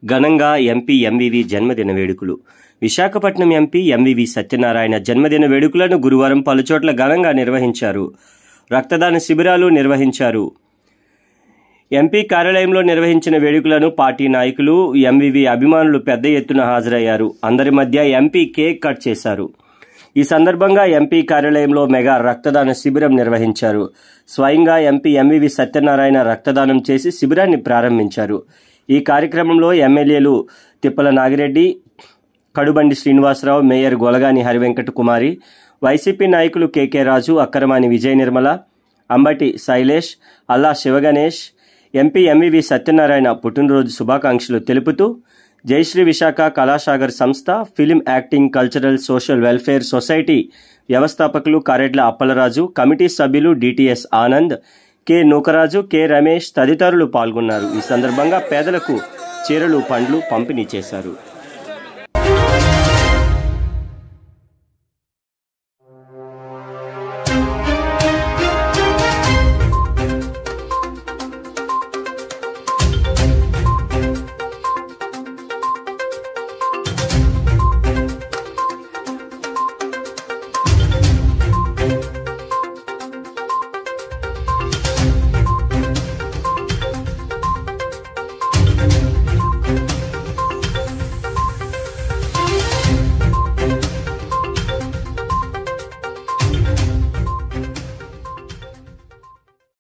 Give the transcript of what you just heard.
ఘనంగా MP MVV జన్మదిన వేడుకలు. విశాఖపట్నం ఎంపీ ఎంవివి సత్యనారాయణ జన్మదిన వేడుకలను గురువారం పలుచోట్ల ఘనంగా నిర్వహించారు. రక్తదాన శిబిరాలు నిర్వహించారు. ఎంపీ కార్యాలయంలో నిర్వహించిన వేడుకలను పార్టీ నాయకులు, ఎంవివి అభిమానులు పెద్ద ఎత్తున హాజరయ్యారు. అందరి మధ్య ఎంపీ కేక్ కట్ చేశారు. ఈ సందర్భంగా ఎంపీ కార్యాలయంలో మెగా రక్తదాన శిబిరం నిర్వహించారు. స్వయంగా ఎంపీ ఎంవివి సత్యనారాయణ రక్తదానం చేసి శిబిరాన్ని ప్రారంభించారు. ఈ కార్యక్రమంలో ఎమ్మెల్యేలు తిప్పల నాగిరెడ్డి, కడుబండి శ్రీనివాసరావు, మేయర్ గొలగాని హరివెంకట కుమారి, వైసీపీ నాయకులు K K Raju, Akkaramani Vijaya Nirmala, Ambati Shailesh, Alla Siva Ganesh MP MVV Satyanarayana పుట్టినరోజు శుభాకాంక్షలు తెలుపుతూ జయశ్రీ విశాఖ కళాసాగర్ సంస్థ, film acting cultural social welfare society వ్యవస్థాపకులు కారెడ్ల అప్పలరాజు, కమిటీ సభ్యులు DTS Anand, K Nukaraju, K Ramesh తదితరులు పాల్గొన్నారు. ఈ సందర్భంగా పేదలకు చీరలు, పండ్లు పంపిణీ చేశారు.